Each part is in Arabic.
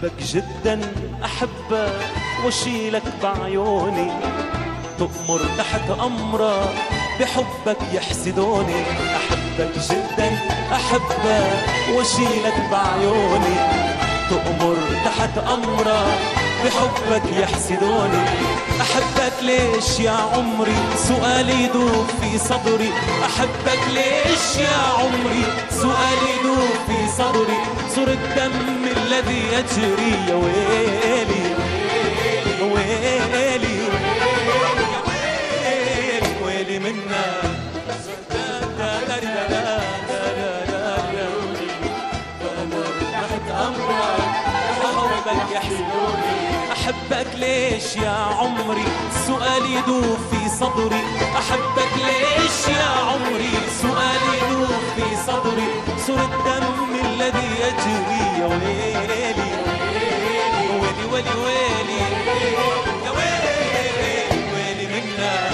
أحبك جدا أحبك واشيلك بعيوني، تؤمر تحت أمرك بحبك يحسدوني. أحبك جدا أحبك واشيلك بعيوني، تؤمر تحت أمرك بحبك يحسدوني. أحبك ليش يا عمري سؤالي يدوب في صدري، أحبك ليش يا عمري سؤالي يدوب في صدري. صور الدم الذي يجري يا ويلي ويلي ويلي منك. أحبك ليش يا عمري سؤالي يدوب في صدري، أحبك ليش يا عمري سؤالي يدوب في صدري. صور الدم الذي يجري يا ويلي ويلي ويلي ويلي يا ويلي ويلي منا.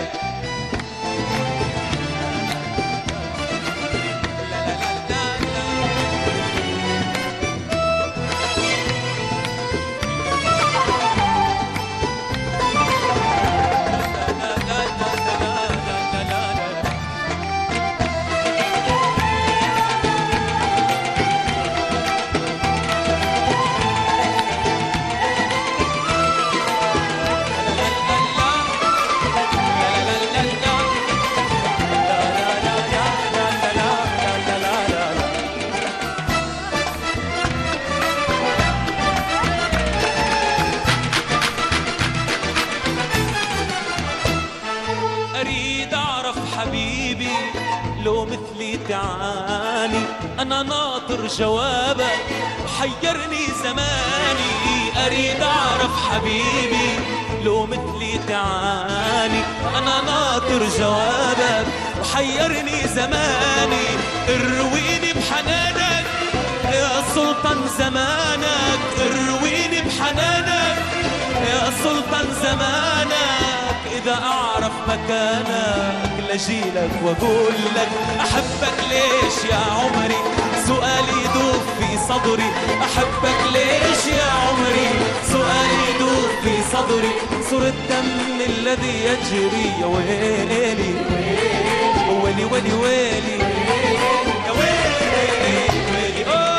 أريد أعرف حبيبي لو مثلي تعاني، أنا ناطر جوابك وحيرني زماني. أريد أعرف حبيبي لو مثلي تعاني، أنا ناطر جوابك وحيرني زماني. ارويني بحنانك يا سلطان زمانك، ارويني بحنانك يا سلطان زمانك. إذا أعرف مكانك لجيلك وأقول لك أحبك ليش يا عمري سؤالي يدوب في صدري. أحبك ليش يا عمري سؤالي يدوب في صدري. صور الدم الذي يجري يا ويلي ويلي ويلي ويلي يا ويلي ويلي.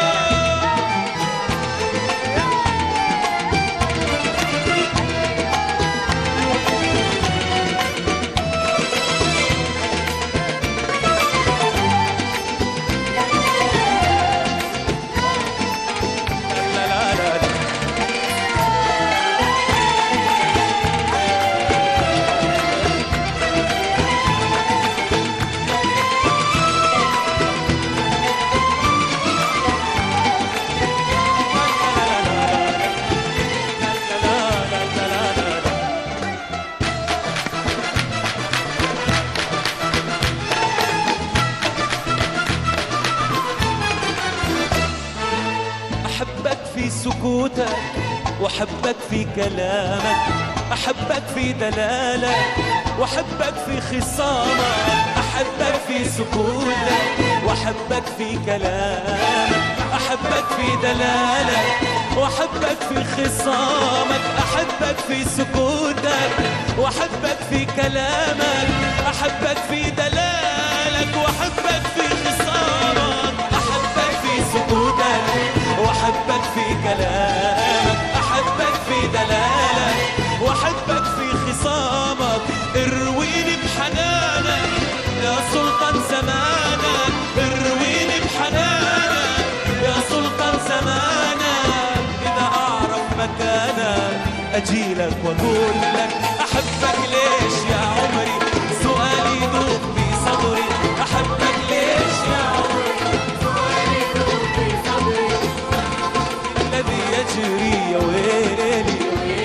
أحبك في سكوتك وأحبك في كلامك، أحبك في دلالك وأحبك في خصامك. أحبك في سكوتك وأحبك في كلامك، أحبك في دلالك وأحبك في خصامك. أحبك في سكوتك وأحبك في كلامك، أحبك في دلالك وأحبك في خصامك. أحبك في سكوتك وأحبك في كلامك، أحبك في دلالك وأحبك في خصامك. ارويني بحنانك يا سلطان زمانك، ارويني بحنانك يا سلطان زمانك. إذا أعرف مكانك أجيلك وأقول لك أحبك ليش يا عمري سؤالي يدوب في صدري. أحبك ليش يا عمري سؤالي يدوب في صدري. الذي يجري يا ويلي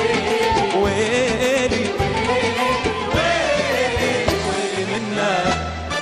ويلي ويلي ويلي منك.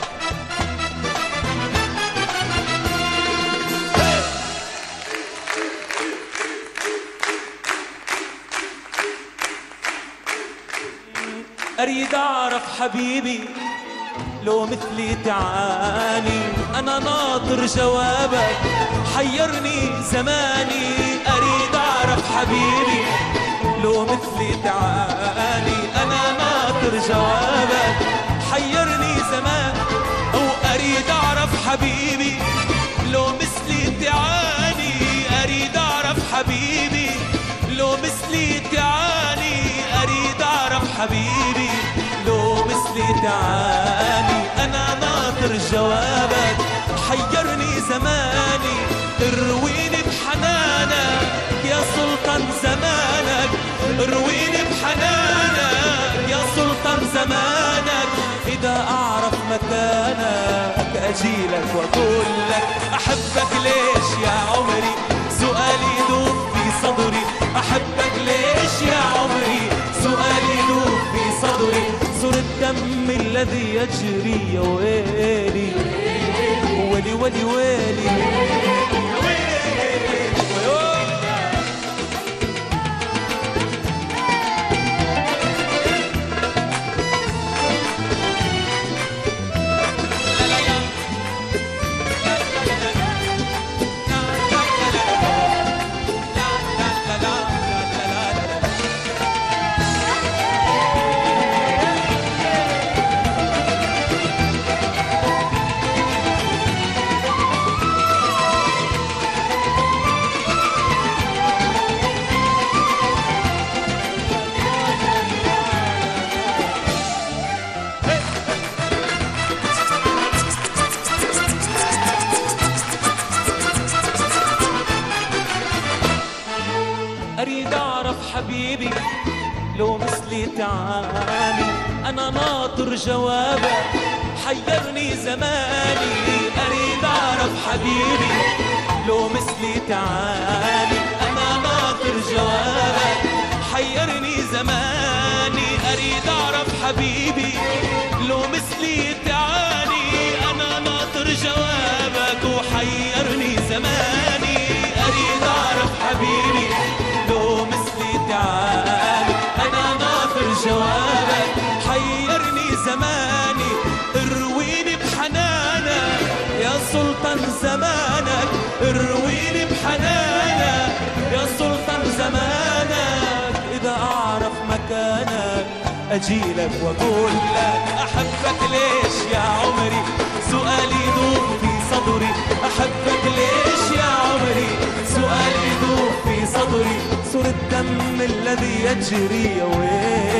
أريد أعرف حبيبي لو مثلي تعاني، أنا ناطر جوابك حيرني زماني. أريد أعرف حبيبي لو مثلي تعالي. أنا ناطر جوابك حيرني زمان، أو أريد أعرف حبيبي لو مثلي تعاني. أريد أعرف حبيبي لو مثلي تعاني. أريد أعرف حبيبي لو مثلي تعاني. أنا ناطر جوابك حيرني زماني. ارويني بحنانك يا سلطان زمانك. ارويني بحنانك يا سلطان زمانك. إذا أعرف مكانك أجيلك وأقول لك أحبك ليش يا عمري. سؤالي يدوب في صدري. أحبك ليش يا عمري. سؤالي يدوب في صدري. صورة الدم الذي يجري يا ويلي ويلي ويلي ويلي. أريد أعرف حبيبي لو مثلي تعاني. أنا ناطر جوابك حيرني زماني. أريد أعرف حبيبي لو مثلي تعاني. أنا ناطر جوابك حيرني زماني. أريد أعرف حبيبي لو مثلي تعاني. أنا ناطر جوابك وحيرني زماني. أريد أعرف حبيبي لو مثلي تعالي. أنا ناطر جوابك حيرني زماني. ارويني بحنانك يا سلطان زمانك. ارويني بحنانك يا سلطان زمانك. إذا أعرف مكانك أجيلك وأقول لك أحبك ليش يا عمري. سؤالي يدوب في صدري. أحبك ليش يا عمري. سؤالي يدوب في صدري. صورة الدم الذي يجري يا ويلي